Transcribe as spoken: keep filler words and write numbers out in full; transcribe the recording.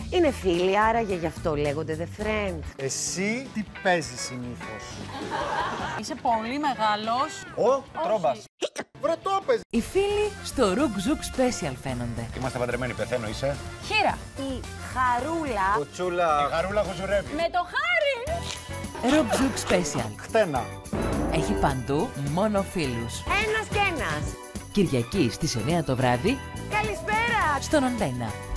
Είναι φίλοι, άραγε γι' αυτό λέγονται The Friend. Εσύ τι παίζεις συνήθως? Είσαι πολύ μεγάλος. Ω, Τρόμπας. Βρε το παίζει. Οι φίλοι στο Ρουκ Ζουκ Special φαίνονται. Είμαστε παντρεμένοι, πεθαίνω, είσαι. Χείρα. Η Χαρούλα. Κουτσούλα. Η Χαρούλα χουζουρεύει. Με το χάρι. Ρουκ Ζουκ Special. Χτένα. Έχει παντού μόνο φίλους. Ένας και ένας. Κυριακή στις εννιά το βράδυ Καλησπέρα. στον Αντένα.